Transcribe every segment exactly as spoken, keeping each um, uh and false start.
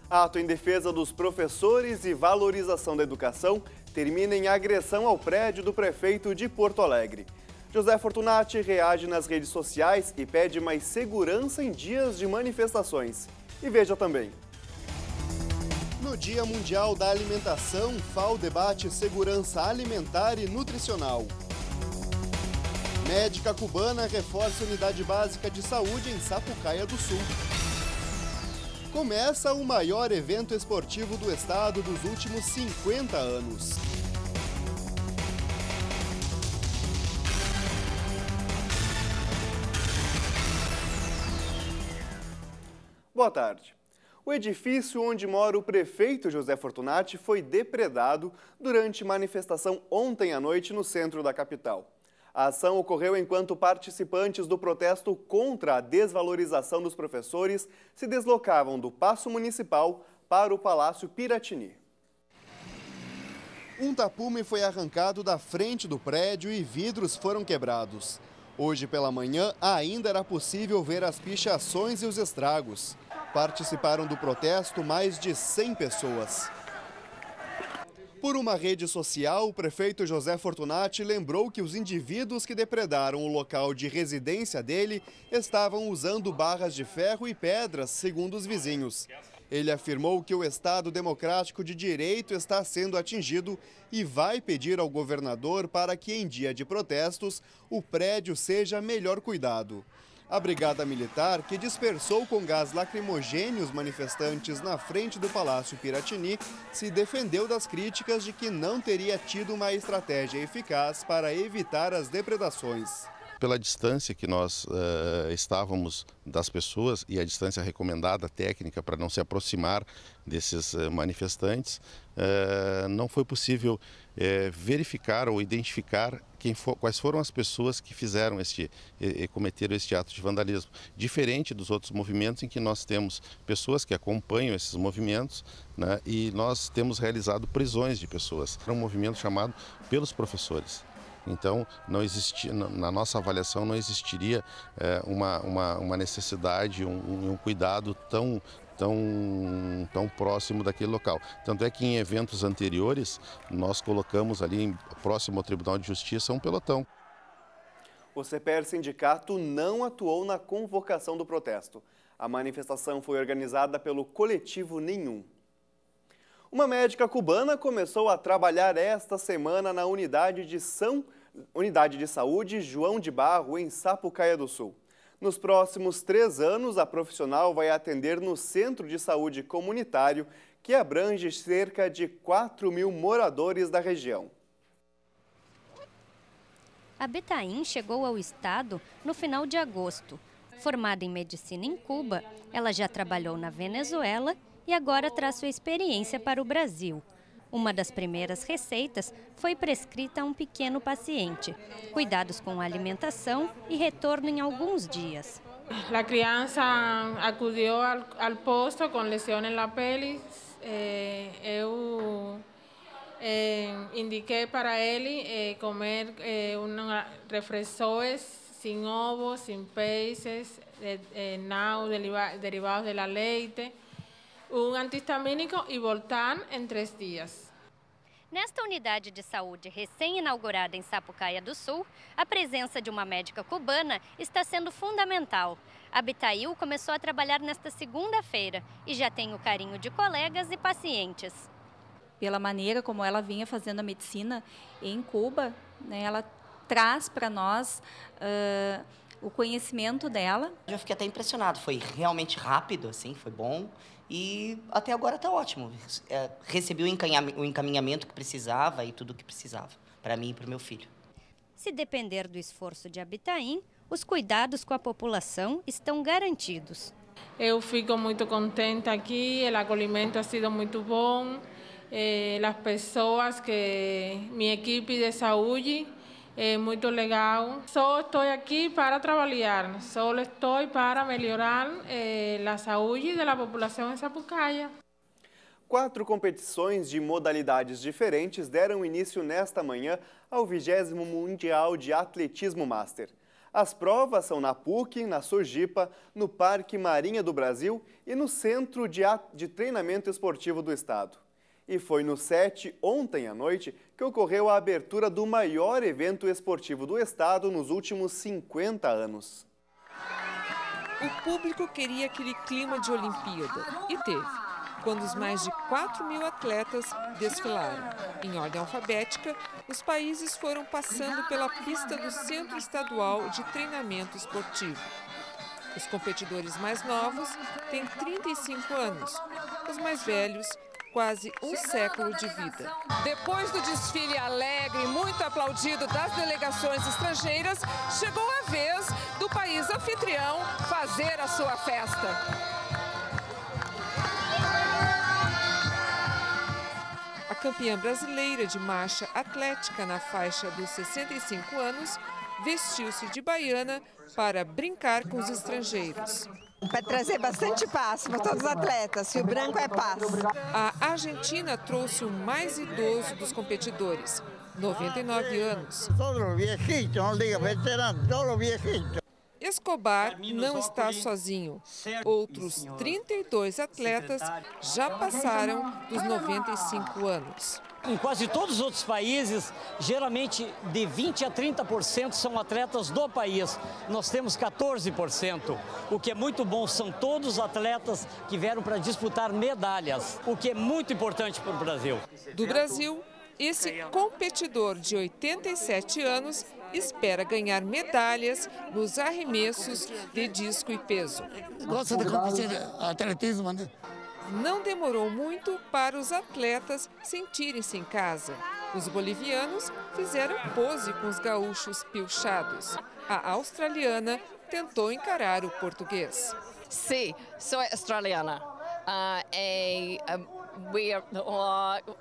Ato em defesa dos professores e valorização da educação termina em agressão ao prédio do prefeito de Porto Alegre. José Fortunati reage nas redes sociais e pede mais segurança em dias de manifestações. E veja também. No Dia Mundial da Alimentação, F A O debate segurança alimentar e nutricional. Médica cubana reforça unidade básica de saúde em Sapucaia do Sul. Começa o maior evento esportivo do estado dos últimos cinquenta anos. Boa tarde. O edifício onde mora o prefeito José Fortunati foi depredado durante manifestação ontem à noite no centro da capital. A ação ocorreu enquanto participantes do protesto contra a desvalorização dos professores se deslocavam do Paço Municipal para o Palácio Piratini. Um tapume foi arrancado da frente do prédio e vidros foram quebrados. Hoje pela manhã ainda era possível ver as pichações e os estragos. Participaram do protesto mais de cem pessoas. Por uma rede social, o prefeito José Fortunati lembrou que os indivíduos que depredaram o local de residência dele estavam usando barras de ferro e pedras, segundo os vizinhos. Ele afirmou que o Estado Democrático de Direito está sendo atingido e vai pedir ao governador para que, em dia de protestos, o prédio seja melhor cuidado. A Brigada Militar, que dispersou com gás lacrimogêneo os manifestantes na frente do Palácio Piratini, se defendeu das críticas de que não teria tido uma estratégia eficaz para evitar as depredações. Pela distância que nós uh, estávamos das pessoas e a distância recomendada técnica para não se aproximar desses uh, manifestantes, uh, não foi possível uh, verificar ou identificar quem for, quais foram as pessoas que fizeram este, e, e cometeram este ato de vandalismo. Diferente dos outros movimentos em que nós temos pessoas que acompanham esses movimentos, né, e nós temos realizado prisões de pessoas. É um movimento chamado pelos professores. Então, não existia, na nossa avaliação, não existiria é, uma, uma, uma necessidade, um, um cuidado tão, tão, tão próximo daquele local. Tanto é que em eventos anteriores, nós colocamos ali, próximo ao Tribunal de Justiça, um pelotão. O C P E R Sindicato não atuou na convocação do protesto. A manifestação foi organizada pelo Coletivo Nenhum. Uma médica cubana começou a trabalhar esta semana na unidade de, São, unidade de saúde João de Barro, em Sapucaia do Sul. Nos próximos três anos, a profissional vai atender no Centro de Saúde Comunitário, que abrange cerca de quatro mil moradores da região. A Betaim chegou ao estado no final de agosto. Formada em medicina em Cuba, ela já trabalhou na Venezuela e agora traz sua experiência para o Brasil. Uma das primeiras receitas foi prescrita a um pequeno paciente. Cuidados com a alimentação e retorno em alguns dias. A criança acudiu ao, ao posto com lesão na pele. Eh, eu eh, indiquei para ele eh, comer eh, um refrescos sem ovos, sem peixes, eh, eh, não derivados de leite, um antihistamínico e Voltan em três dias. Nesta unidade de saúde recém-inaugurada em Sapucaia do Sul, a presença de uma médica cubana está sendo fundamental. A Betail começou a trabalhar nesta segunda-feira e já tem o carinho de colegas e pacientes. Pela maneira como ela vinha fazendo a medicina em Cuba, né, ela traz para nós uh, o conhecimento dela. Eu fiquei até impressionado, foi realmente rápido, assim, foi bom. E até agora está ótimo. É, recebi o encaminhamento que precisava e tudo o que precisava, para mim e para o meu filho. Se depender do esforço de Betaim, os cuidados com a população estão garantidos. Eu fico muito contente aqui, o acolhimento ha sido muito bom. Eh, as pessoas, que minha equipe de saúde, é muito legal. Só estou aqui para trabalhar, só estou para melhorar eh, a saúde da população em Sapucaia. Quatro competições de modalidades diferentes deram início nesta manhã ao vigésimo Mundial de Atletismo Master. As provas são na P U C, na Sojipa, no Parque Marinha do Brasil e no Centro de, de Treinamento Esportivo do Estado. E foi no SET, ontem à noite, que ocorreu a abertura do maior evento esportivo do Estado nos últimos cinquenta anos. O público queria aquele clima de Olimpíada e teve, quando os mais de quatro mil atletas desfilaram. Em ordem alfabética, os países foram passando pela pista do Centro Estadual de Treinamento Esportivo. Os competidores mais novos têm trinta e cinco anos, os mais velhos, quase um século de vida. Depois do desfile alegre e muito aplaudido das delegações estrangeiras, chegou a vez do país anfitrião fazer a sua festa. A campeã brasileira de marcha atlética na faixa dos sessenta e cinco anos vestiu-se de baiana para brincar com os estrangeiros. Para trazer bastante paz para todos os atletas, e o branco é paz. A Argentina trouxe o mais idoso dos competidores, noventa e nove anos. Escobar não está sozinho. Outros trinta e dois atletas já passaram dos noventa e cinco anos. Em quase todos os outros países, geralmente de vinte a trinta por cento são atletas do país. Nós temos quatorze por cento, o que é muito bom. São todos atletas que vieram para disputar medalhas, o que é muito importante para o Brasil. Do Brasil, esse competidor de oitenta e sete anos espera ganhar medalhas nos arremessos de disco e peso. Gosta de competir atletismo, né? Não demorou muito para os atletas sentirem-se em casa. Os bolivianos fizeram pose com os gaúchos pilchados. A australiana tentou encarar o português. Sim, sou australiana. Uh, e, uh, we are, uh,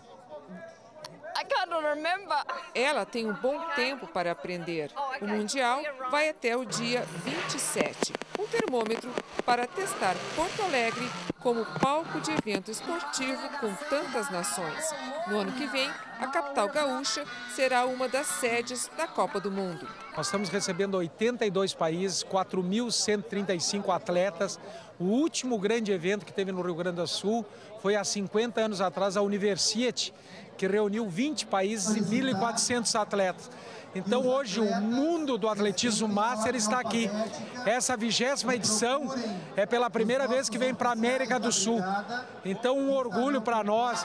I can't remember. Ela tem um bom tempo para aprender. O Mundial vai até o dia vinte e sete. Um termômetro para testar Porto Alegre como palco de evento esportivo com tantas nações. No ano que vem, a capital gaúcha será uma das sedes da Copa do Mundo. Nós estamos recebendo oitenta e dois países, quatro mil cento e trinta e cinco atletas. O último grande evento que teve no Rio Grande do Sul foi há cinquenta anos atrás, a Universiade, que reuniu vinte países e mil e quatrocentos atletas. Então hoje o mundo do atletismo master está aqui. Essa vigésima edição é pela primeira vez que vem para a América do Sul. Então um orgulho para nós.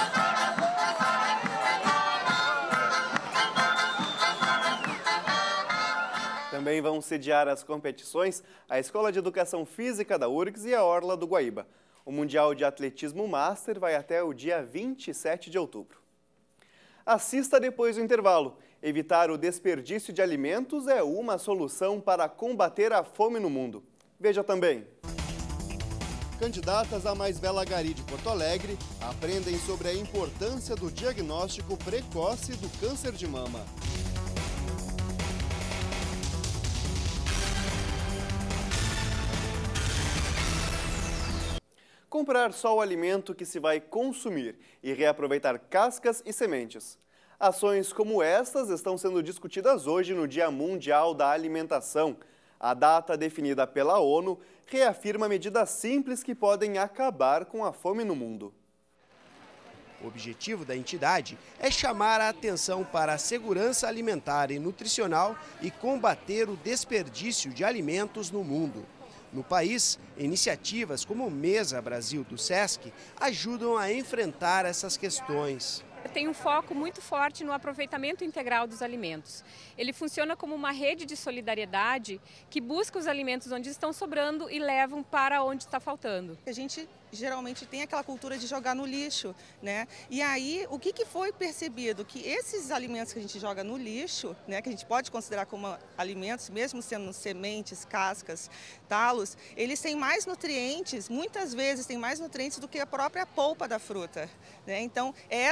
Também vão sediar as competições a Escola de Educação Física da U R G S e a Orla do Guaíba. O Mundial de Atletismo Master vai até o dia vinte e sete de outubro. Assista depois do intervalo. Evitar o desperdício de alimentos é uma solução para combater a fome no mundo. Veja também. Candidatas à mais bela Gari de Porto Alegre aprendem sobre a importância do diagnóstico precoce do câncer de mama. Comprar só o alimento que se vai consumir e reaproveitar cascas e sementes. Ações como estas estão sendo discutidas hoje no Dia Mundial da Alimentação. A data definida pela ONU reafirma medidas simples que podem acabar com a fome no mundo. O objetivo da entidade é chamar a atenção para a segurança alimentar e nutricional e combater o desperdício de alimentos no mundo. No país, iniciativas como o Mesa Brasil do SESC ajudam a enfrentar essas questões. Tem um foco muito forte no aproveitamento integral dos alimentos. Ele funciona como uma rede de solidariedade que busca os alimentos onde estão sobrando e levam para onde está faltando. A gente geralmente tem aquela cultura de jogar no lixo, né? E aí, o que, que foi percebido? Que esses alimentos que a gente joga no lixo, né, que a gente pode considerar como alimentos, mesmo sendo sementes, cascas, talos, eles têm mais nutrientes, muitas vezes têm mais nutrientes do que a própria polpa da fruta, né? Então, é essa a intenção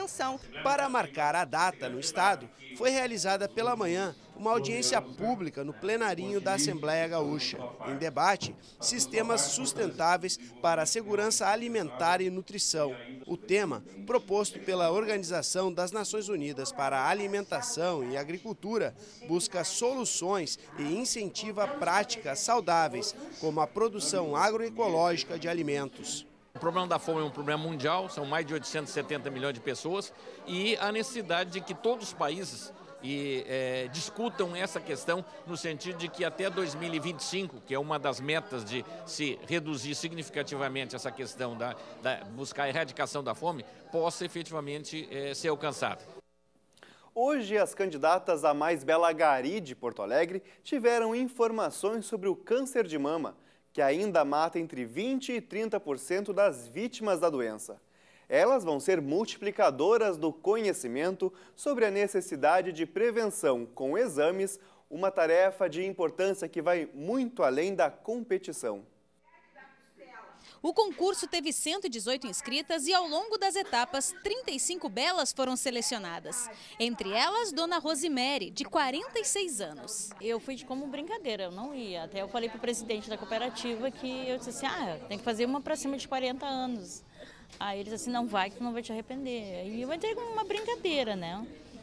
prevenção. Para marcar a data no estado, foi realizada pela manhã uma audiência pública no plenarinho da Assembleia Gaúcha. Em debate, sistemas sustentáveis para a segurança alimentar e nutrição. O tema, proposto pela Organização das Nações Unidas para a Alimentação e Agricultura, busca soluções e incentiva práticas saudáveis, como a produção agroecológica de alimentos. O problema da fome é um problema mundial, são mais de oitocentos e setenta milhões de pessoas, e a necessidade de que todos os países e, é, discutam essa questão no sentido de que até dois mil e vinte e cinco, que é uma das metas de se reduzir significativamente essa questão da, da buscar a erradicação da fome, possa efetivamente é, ser alcançada. Hoje, as candidatas à Mais Bela Gari de Porto Alegre tiveram informações sobre o câncer de mama, que ainda mata entre vinte e trinta por cento das vítimas da doença. Elas vão ser multiplicadoras do conhecimento sobre a necessidade de prevenção com exames, uma tarefa de importância que vai muito além da competição. O concurso teve cento e dezoito inscritas e, ao longo das etapas, trinta e cinco belas foram selecionadas. Entre elas, Dona Rosemary, de quarenta e seis anos. Eu fui de como brincadeira, eu não ia. Até eu falei para o presidente da cooperativa que eu disse assim, ah, tem que fazer uma para cima de quarenta anos. Aí ele disse assim, não vai, que tu não vai te arrepender. Aí eu entrei como uma brincadeira, né?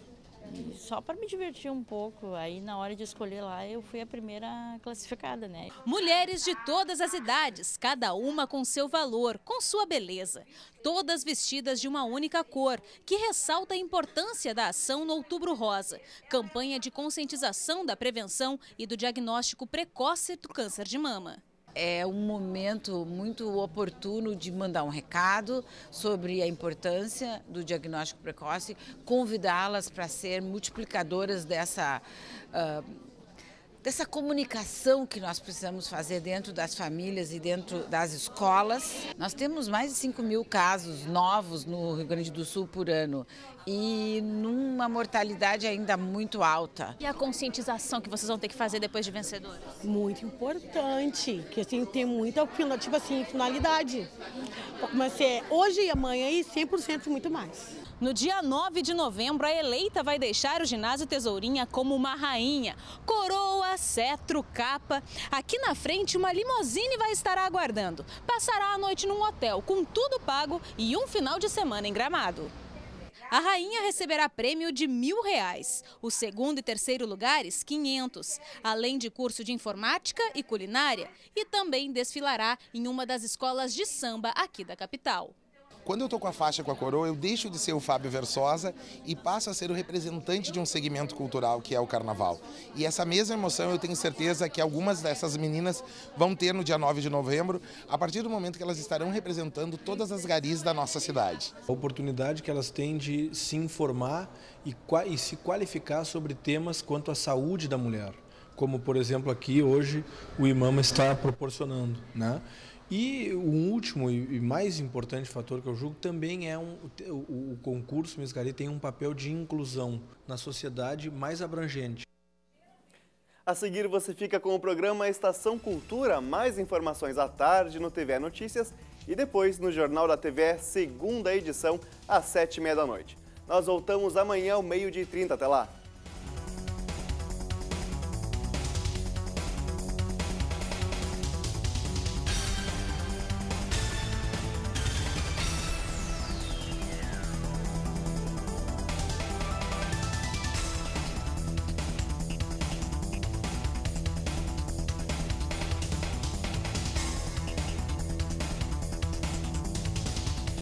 Só para me divertir um pouco. Aí na hora de escolher lá, eu fui a primeira classificada, né? Mulheres de todas as idades, cada uma com seu valor, com sua beleza. Todas vestidas de uma única cor, que ressalta a importância da ação no Outubro Rosa, campanha de conscientização da prevenção e do diagnóstico precoce do câncer de mama. É um momento muito oportuno de mandar um recado sobre a importância do diagnóstico precoce, convidá-las para ser multiplicadoras dessa, uh, dessa comunicação que nós precisamos fazer dentro das famílias e dentro das escolas. Nós temos mais de cinco mil casos novos no Rio Grande do Sul por ano e numa mortalidade ainda muito alta. E a conscientização que vocês vão ter que fazer depois de vencedoras? Muito importante, que assim tem muita, tipo assim, finalidade. Vai ser hoje e amanhã e cem por cento muito mais. No dia nove de novembro, a eleita vai deixar o ginásio Tesourinha como uma rainha. Coroa, cetro, capa. Aqui na frente, uma limusine vai estar aguardando. Passará a noite num hotel com tudo pago e um final de semana em Gramado. A rainha receberá prêmio de mil reais, o segundo e terceiro lugares, quinhentos, além de curso de informática e culinária, e também desfilará em uma das escolas de samba aqui da capital. Quando eu estou com a faixa com a coroa, eu deixo de ser o Fábio Versosa e passo a ser o representante de um segmento cultural que é o carnaval. E essa mesma emoção eu tenho certeza que algumas dessas meninas vão ter no dia nove de novembro, a partir do momento que elas estarão representando todas as garis da nossa cidade. A oportunidade que elas têm de se informar e, e se qualificar sobre temas quanto à saúde da mulher, como por exemplo aqui hoje o IMAMA está proporcionando, né? E o último e mais importante fator que eu julgo também é um, o, o concurso Miss Gari tem um papel de inclusão na sociedade mais abrangente. A seguir você fica com o programa Estação Cultura, mais informações à tarde no T V E Notícias e depois no Jornal da T V E, segunda edição, às sete e meia da noite. Nós voltamos amanhã ao meio-dia e trinta, até lá.